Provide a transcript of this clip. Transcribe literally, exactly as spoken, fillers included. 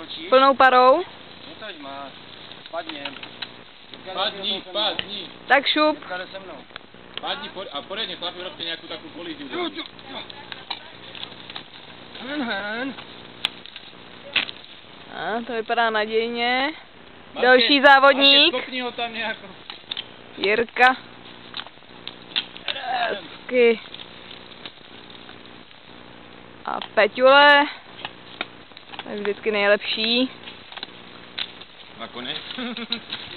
Skočíš? Plnou parou. No tož máš. Spadně. Spadni, spadni. Tak šup. Teďka jde se mnou. Spadni a poradně chlapi, robte nějakou takovou kolíziu. Hen, hen. A to vypadá nadějně. Martě, Další závodník. Martě, skopni ho tam nějakou. Jirka. Hezky. A Peťule. To je vždycky nejlepší. Nakonec.